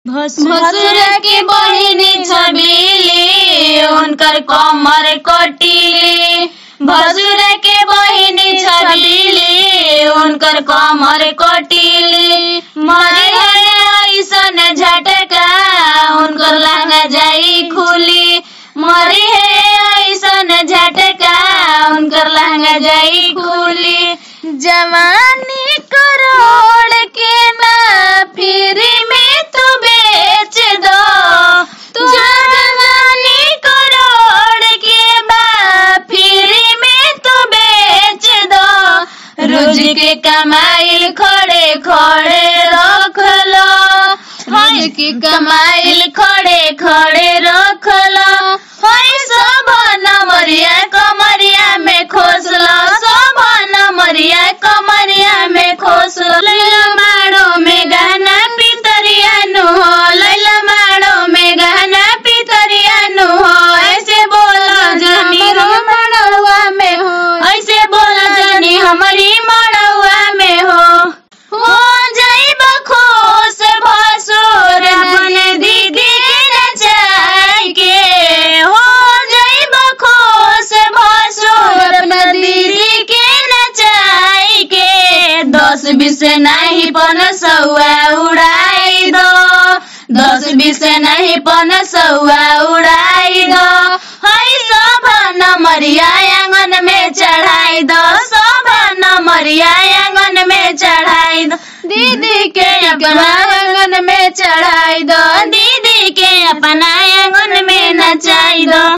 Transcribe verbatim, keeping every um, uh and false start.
भसुर के बहिनी छबीली उनकर कमर कटीली। भसुर के बहिनी छबीली उनकर कमर कटीली। मरे ऐसन झटका उनकर लहंगा जाई खुली। मरे ऐसन झटका उनकर लहंगा जाई खुली। जवानी करोड़ के ना फिर में तू बेच दो। तू जवानी करोड़ के बा फिर में तू बेच दो। रोज के कमाइल खड़े खड़े रख लो। हाय की कमाइल खड़े खड़े रख लो। हाय सब नमरिया कमरिया में खोसलो। सब नमरिया कमरिया में खोसलो। लैला माड़ो में गहना पितरिया नु हो। लैला माड़ो में गहना पितरिया नु हो। ऐसे बोला जानी हम मड़वा में हो। ऐसे बोला जानी हमारी मड़वा में हो। हो जाइब खुश भसुर अपने दीदी के नचाई के। हो जाइब खुश भसुर अपने दीदी के नचाई के। दस बीस नहीं पन सौआ उड़ाई दो। दस बीस नहीं पन सौआ उड़ाई दो। हाय सब नमरिया आंगन में चढ़ाई दो। सब नमरिया आंगन में चढ़ाई दो। दीदी के अपना आंगन में चढ़ाई दो। दीदी के अपना आंगन में नचाई दो।